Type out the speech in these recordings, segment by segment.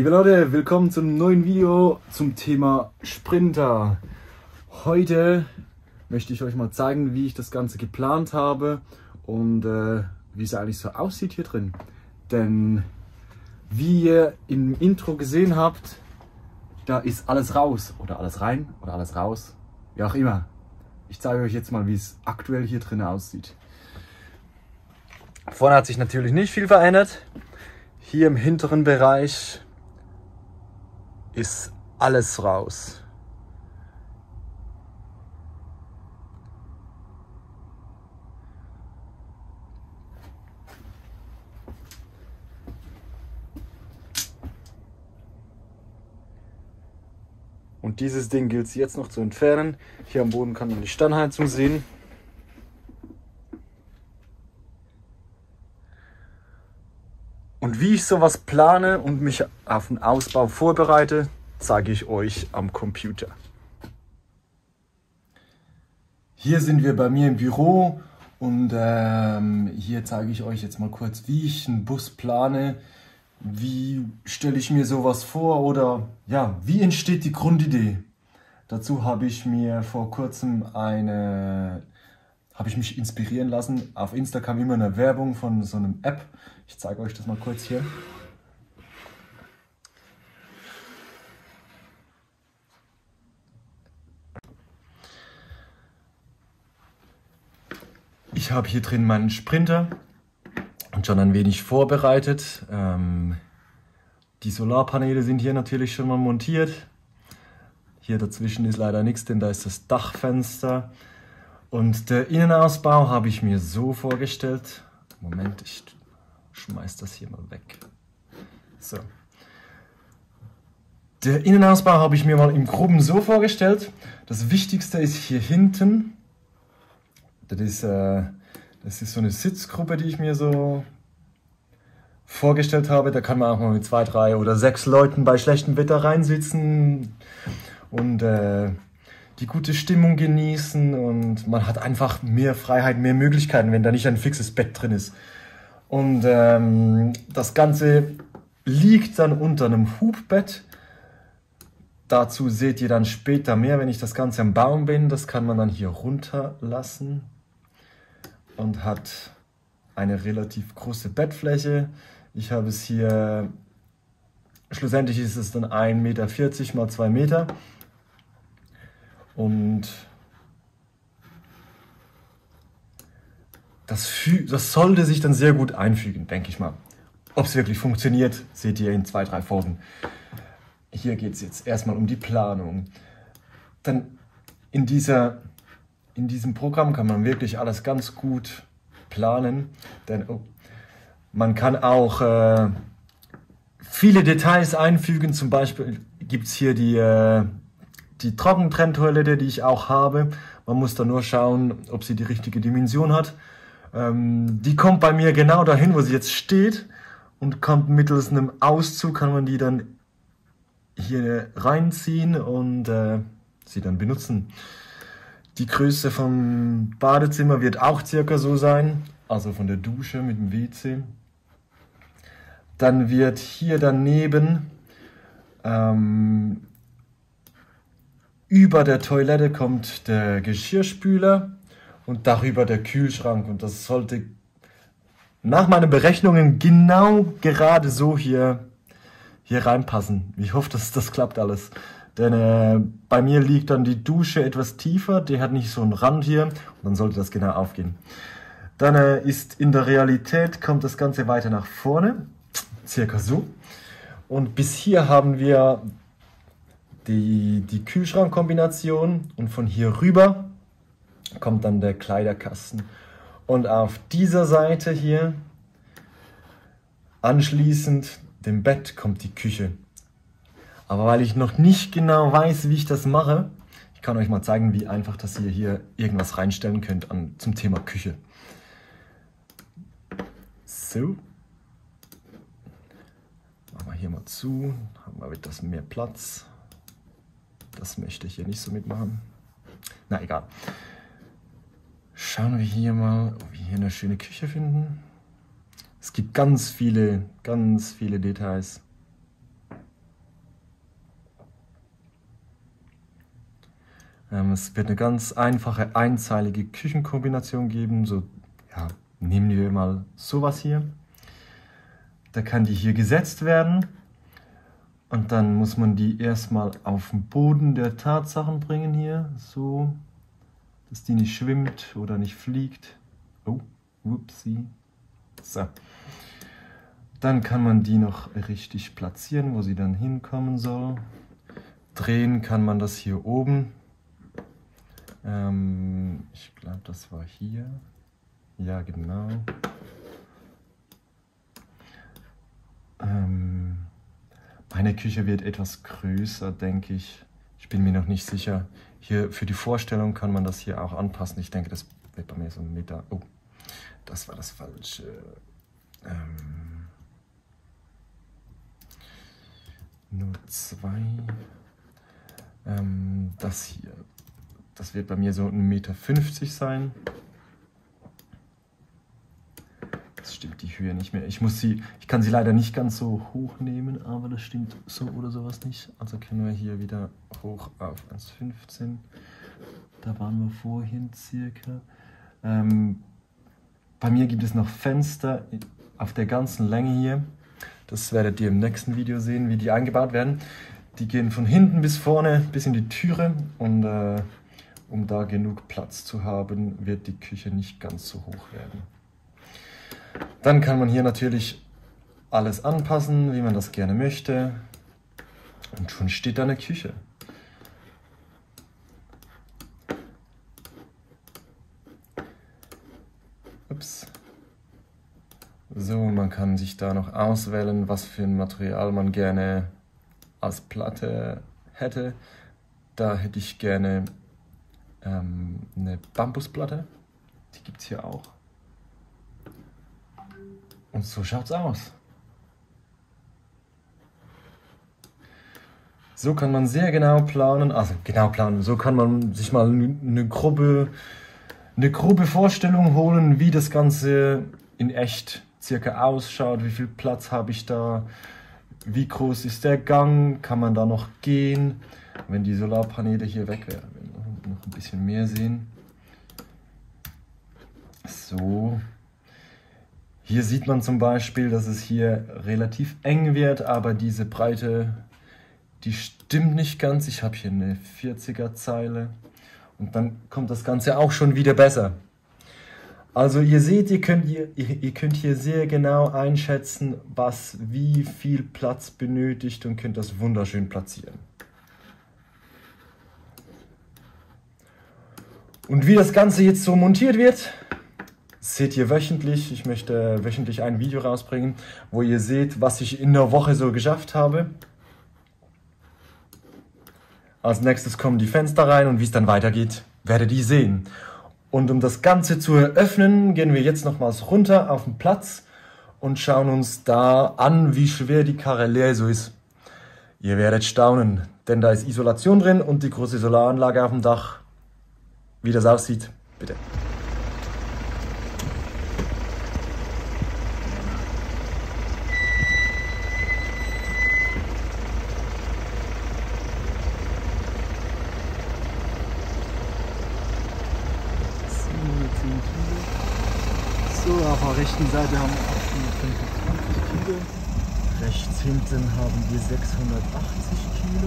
Liebe Leute, willkommen zum neuen Video zum Thema Sprinter. Heute möchte ich euch mal zeigen, wie ich das Ganze geplant habe und wie es eigentlich so aussieht hier drin. Denn wie ihr im Intro gesehen habt, da ist alles raus oder alles rein oder alles raus, wie auch immer. Ich zeige euch jetzt mal, wie es aktuell hier drin aussieht. Vorne hat sich natürlich nicht viel verändert. Hier im hinteren Bereich ist alles raus. Und dieses Ding gilt es jetzt noch zu entfernen. Hier am Boden kann man die Standheizung sehen. Und wie ich sowas plane und mich auf den Ausbau vorbereite, zeige ich euch am Computer. Hier sind wir bei mir im Büro und hier zeige ich euch jetzt mal kurz, wie ich einen Bus plane. Wie stelle ich mir sowas vor oder ja, wie entsteht die Grundidee? Dazu habe ich mir vor kurzem mich inspirieren lassen. Auf Insta kam immer eine Werbung von so einem App. Ich zeige euch das mal kurz hier. Ich habe hier drin meinen Sprinter und schon ein wenig vorbereitet. Die Solarpaneele sind hier natürlich schon mal montiert. Hier dazwischen ist leider nichts, denn da ist das Dachfenster. Und der Innenausbau habe ich mir so vorgestellt. Moment, ich schmeiß das hier mal weg. So. Der Innenausbau habe ich mir mal im Groben so vorgestellt. Das Wichtigste ist hier hinten. Das ist so eine Sitzgruppe, die ich mir so vorgestellt habe. Da kann man auch mal mit 2, 3 oder 6 Leuten bei schlechtem Wetter reinsitzen und die gute Stimmung genießen. Und man hat einfach mehr Freiheit, mehr Möglichkeiten, wenn da nicht ein fixes Bett drin ist. Und das Ganze liegt dann unter einem Hubbett. Dazu seht ihr dann später mehr, wenn ich das Ganze am Baum bin. Das kann man dann hier runterlassen und hat eine relativ große Bettfläche. Ich habe es hier, schlussendlich ist es dann 1,40 Meter mal 2 Meter. Und das sollte sich dann sehr gut einfügen, denke ich mal. Ob es wirklich funktioniert, seht ihr in 2, 3 Folgen. Hier geht es jetzt erstmal um die Planung. Dann in diesem Programm kann man wirklich alles ganz gut planen, denn man kann auch viele Details einfügen. Zum Beispiel gibt es hier die Trockentrenntoilette, die ich auch habe. Man muss da nur schauen, ob sie die richtige Dimension hat. Die kommt bei mir genau dahin, wo sie jetzt steht, und kommt mittels einem Auszug, kann man die dann hier reinziehen und sie dann benutzen. Die Größe vom Badezimmer wird auch circa so sein, also von der Dusche mit dem WC. Dann wird hier daneben über der Toilette kommt der Geschirrspüler und darüber der Kühlschrank, und das sollte nach meinen Berechnungen genau gerade so hier reinpassen. Ich hoffe, dass das klappt alles. Denn bei mir liegt dann die Dusche etwas tiefer, die hat nicht so einen Rand hier, und dann sollte das genau aufgehen. Dann ist in der Realität, kommt das Ganze weiter nach vorne, circa so. Und bis hier haben wir die Kühlschrankkombination, und von hier rüber kommt dann der Kleiderkasten. Und auf dieser Seite hier, anschließend dem Bett, kommt die Küche. Aber weil ich noch nicht genau weiß, wie ich das mache, ich kann euch mal zeigen, wie einfach das ihr hier irgendwas reinstellen könnt zum Thema Küche. So. Machen wir hier mal zu, haben wir etwas mehr Platz. Das möchte ich hier nicht so mitmachen. Na egal. Schauen wir hier mal, ob wir hier eine schöne Küche finden. Es gibt ganz viele Details. Es wird eine ganz einfache, einzeilige Küchenkombination geben. So, ja, nehmen wir mal sowas hier. Da kann die hier gesetzt werden. Und dann muss man die erstmal auf den Boden der Tatsachen bringen hier. So, dass die nicht schwimmt oder nicht fliegt. Oh, whoopsie. So. Dann kann man die noch richtig platzieren, wo sie dann hinkommen soll. Drehen kann man das hier oben. Ich glaube, das war hier. Ja, genau. Meine Küche wird etwas größer, denke ich. Ich bin mir noch nicht sicher. Hier für die Vorstellung kann man das hier auch anpassen. Ich denke, das wird bei mir so 1 Meter. Oh, das war das Falsche. Nur 2. Das hier. Das wird bei mir so 1,50 Meter sein. Das stimmt die Höhe nicht mehr. Ich kann sie leider nicht ganz so hoch nehmen, aber das stimmt so oder sowas nicht. Also können wir hier wieder hoch auf 1,15. Da waren wir vorhin circa. Bei mir gibt es noch Fenster auf der ganzen Länge hier. Das werdet ihr im nächsten Video sehen, wie die eingebaut werden. Die gehen von hinten bis vorne bis in die Türe und um da genug Platz zu haben, wird die Küche nicht ganz so hoch werden. Dann kann man hier natürlich alles anpassen, wie man das gerne möchte. Und schon steht da eine Küche. Ups. So, man kann sich da noch auswählen, was für ein Material man gerne als Platte hätte. Da hätte ich gerne eine Bambusplatte. Die gibt es hier auch. Und so schaut's aus. So kann man sehr genau planen, so kann man sich mal eine grobe Vorstellung holen, wie das Ganze in echt circa ausschaut, wie viel Platz habe ich da, wie groß ist der Gang, kann man da noch gehen, wenn die Solarpaneele hier weg wären. Noch ein bisschen mehr sehen. So. Hier sieht man zum Beispiel, dass es hier relativ eng wird, aber diese Breite, die stimmt nicht ganz. Ich habe hier eine 40er Zeile und dann kommt das Ganze auch schon wieder besser. Also ihr seht, ihr könnt hier sehr genau einschätzen, was wie viel Platz benötigt und könnt das wunderschön platzieren. Und wie das Ganze jetzt so montiert wird, seht ihr wöchentlich. Ich möchte wöchentlich ein Video rausbringen, wo ihr seht, was ich in der Woche so geschafft habe. Als nächstes kommen die Fenster rein und wie es dann weitergeht, werdet ihr sehen. Und um das Ganze zu eröffnen, gehen wir jetzt nochmals runter auf den Platz und schauen uns da an, wie schwer die Karre leer so ist. Ihr werdet staunen, denn da ist Isolation drin und die große Solaranlage auf dem Dach. Wie das aussieht, bitte. So, auf der rechten Seite haben wir 825 Kilo. Rechts hinten haben wir 680 Kilo.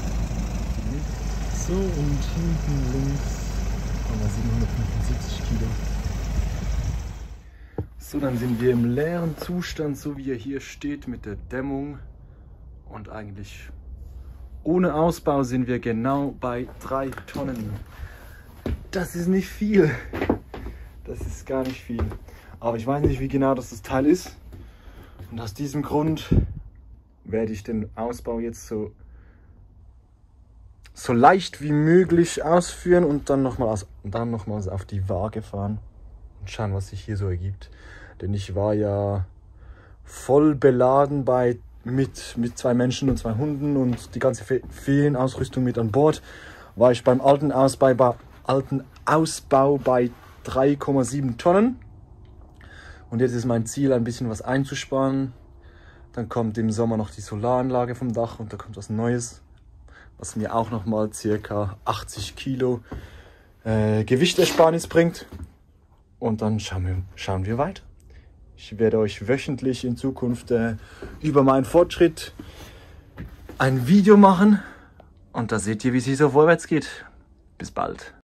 So, und hinten links haben wir 775 Kilo. So, dann sind wir im leeren Zustand, so wie er hier steht mit der Dämmung. Und eigentlich ohne Ausbau sind wir genau bei 3 Tonnen. Das ist nicht viel. Das ist gar nicht viel. Aber ich weiß nicht, wie genau das Teil ist. Und aus diesem Grund werde ich den Ausbau jetzt so leicht wie möglich ausführen und dann nochmals auf die Waage fahren und schauen, was sich hier so ergibt. Denn ich war ja voll beladen mit 2 Menschen und 2 Hunden und die ganze Ferienausrüstung mit an Bord. War ich beim alten Ausbau bei 3,7 Tonnen. Und jetzt ist mein Ziel, ein bisschen was einzusparen. Dann kommt im Sommer noch die Solaranlage vom Dach und da kommt was Neues. was mir auch nochmal circa 80 Kilo Gewichtersparnis bringt. Und dann schauen wir weiter. Ich werde euch wöchentlich in Zukunft über meinen Fortschritt ein Video machen. Und da seht ihr, wie es so vorwärts geht. Bis bald.